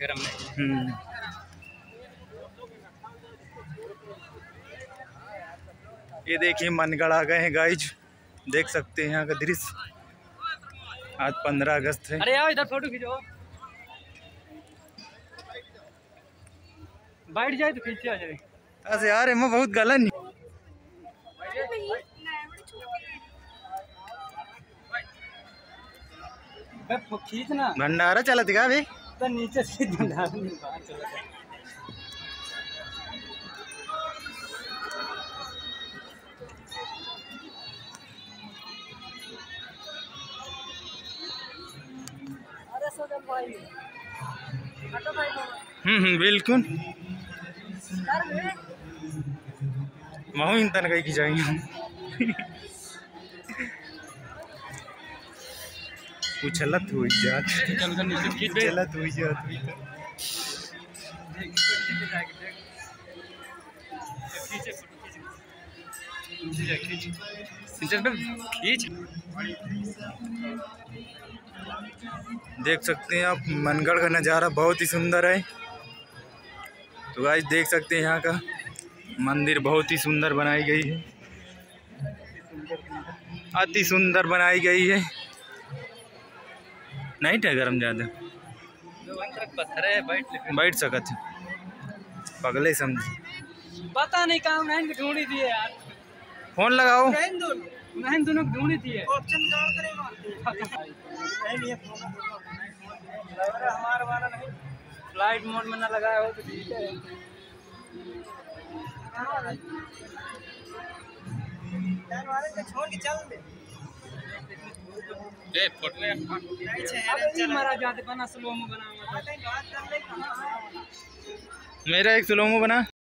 गरम में। ये देखिए मनगढ़ आ गए हैं गाइज, देख सकते हैं यहाँ का दृश्य। आज 15 अगस्त है। अरे आओ इधर फोटो खींचो, बैठ जाए तो खींचे आ जाए। ऐसे यार मैं बहुत गलत नहीं खींचना भंडारा चला दिखा भाई तो नीचे से बिल्कुल महू इंतन कहीं की जाएंगे उछलत हुई जात उछलत हुई जात देख सकते हैं आप मनगढ़ का नज़ारा बहुत ही सुंदर है। तो गाइस देख सकते हैं यहाँ का मंदिर बहुत ही सुंदर बनाई गई है, अति सुंदर बनाई गई है। नहीं था गरम ज़्यादा पत्थर है, बैठ सकत पगले समझे पता नहीं काम नहीं ढूंढी थी यार। फोन लगाओ नहीं दोनों ढूंढी थी ऑप्शन हमारा वाला नहीं, फ्लाइट मोड में ना लगाया हो तो ठीक है। छोड़ के चल दे मारा जाते बना स्लोमो बना मेरा एक स्लोमो बना